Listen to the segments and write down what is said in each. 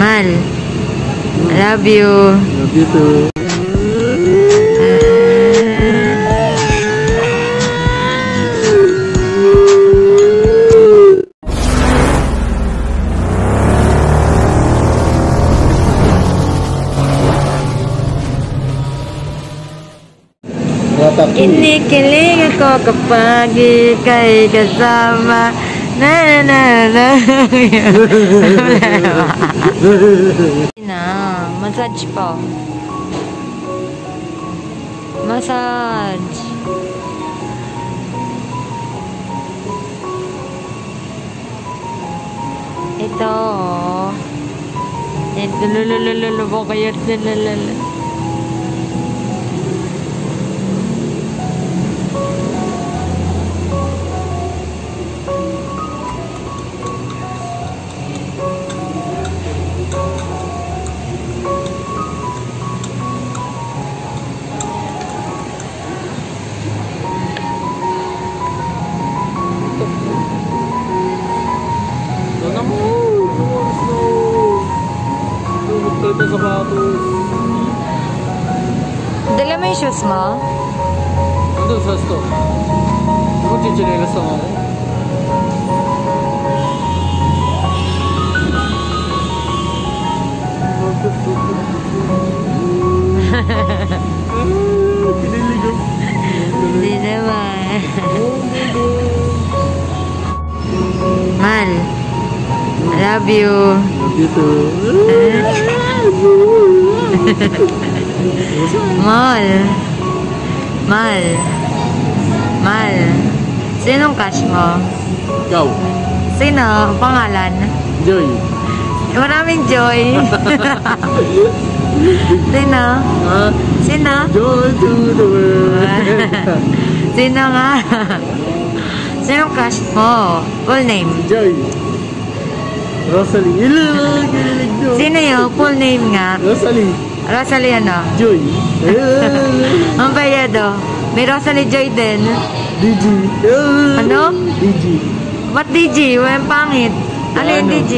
Mal, I love you. Love you too. Kinikilig ako kapag ika'y kasama. Na na na na. Massage po. Massage. Ito. Ito lululululu po kayo. Lulululu. Dala mo yung shoes mo? Nandun sa store. Magchichinelas lang ako. Pinilig ako. Hindi naman. Mal, I love you. Love you too. Mal. Mal. Mal. Sinong crush mo? Ikaw. Sino? Pangalan? Joy. Maraming Joy. Sino? Ha? Sino? Joy to the world. Sino nga? Sinong crush mo? Full name? Joy. Rosalie. Ilang. Joy. Sino yung full name nga? Rosalie. Rosalie ano? Joy. Ang bayado. May Rosalie Joy din. DG. Ano? DG. Ba't DG? Walang pangit. Ano yung DG?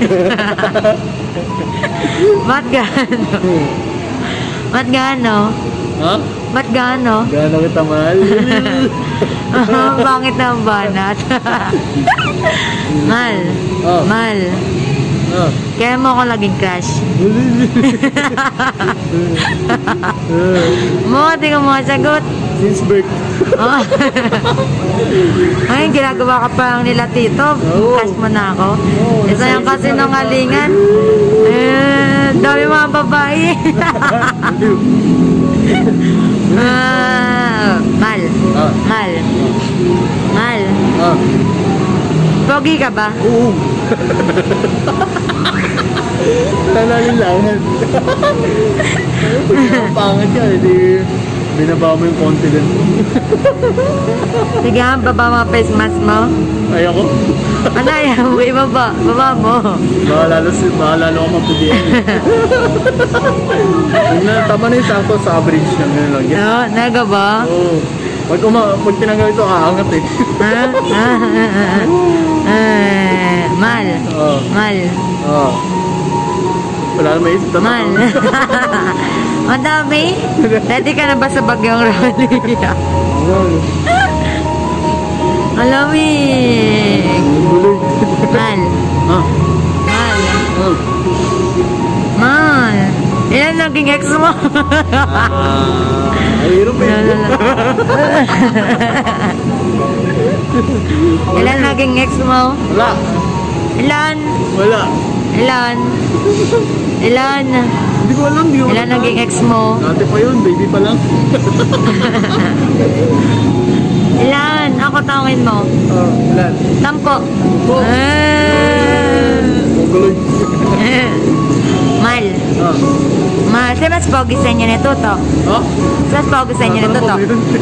Ba't gaano? Ba't gaano? Ha? Ba't gaano? Gaano kita mahal? Pangit na ang banat. Mal. Oh. Mal. Oh. Kaya mo ako laging crush. Di ka mo sagot. Since birth. Oh. Ay, ginagawa ka pa lang nila tito. Crush mo na ako. Isa yung kasi nungalingan. Dami mga babae. Mal. Mal. Mal. Pogi ka ba? Oo. Nalalilangan. Pangat ka, hindi binaba mo yung confidence mo. Sige nga, baba mga face mask mo. Ayoko. Ano ayaw mo? Ibaba. Baba mo. Baka lalo ako mapudian. Tama na yung sakto sa average na gano'n lang. Oo, naga ba? Oo. Pag tinanggal ito, aangat eh. Mal. Mal. Oo. Wala na maisip. Mal. Ang dami. Ready ka na ba sa bagyong Rolly? Alamig. Mal. Mal. Mal. Ilan naging ex mo? Hirap eh. Ilan naging ex mo? Wala. Ilan? Wala. Ilan? Ilan? Hindi ko alam. Ilan naging ex mo? Dati pa yun. Baby pa lang. Ilan? Ako tawagin mo. Ilan? 10. Mongoloid. Mal. Mal. Sino mas pogi sa inyo nito to? Ha? Sino mas pogi sa inyo nito to?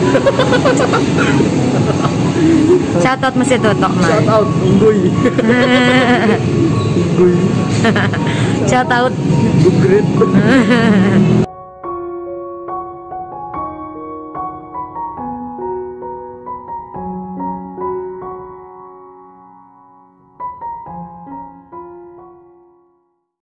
Shoutout mo si Tutok, Mal. Shoutout. Unggoy. Unggoy. Shoutout. Gugrit.